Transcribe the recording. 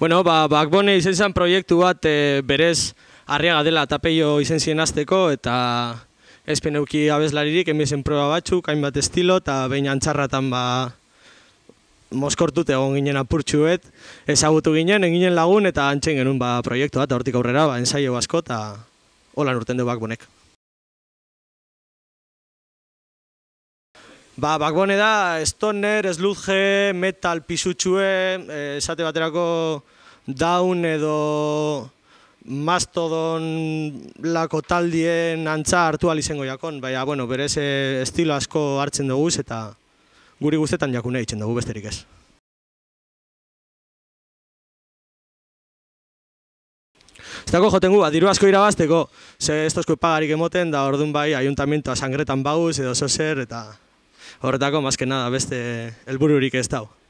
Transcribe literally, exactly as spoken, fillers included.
Bueno, ba, Backbone izen zen proiektu bat e, berez Arriaga dela eta Peio izen ziren azteko, eta ezpen euki abeslaririk, emizen proba batzuk, hainbat estilo, eta behin antxarratan ba, moskortut egon ginen apurtxuet, ezagutu ginen, eginen lagun, eta antxen genuen ba, proiektu bat, hortik aurrera, ba, ensaio asko, eta holan urten du Backbonek. Ba, Backbone da, stoner, sludge, metal pisutxue, esate baterako down edo mastodon lako taldien antza hartu alizengo jakon, baina, bueno, berez estilo asko hartzen dugu eta guri guztetan jakune eitzen dugu besterik ez. Ez dago joten gu, diru asko irabazteko, ze ez tozko pagarik emoten, da orduan bai, ayuntamientoa sangretan baguz edo zozer, eta horretako, mazke nada, beste helbururik ez dago.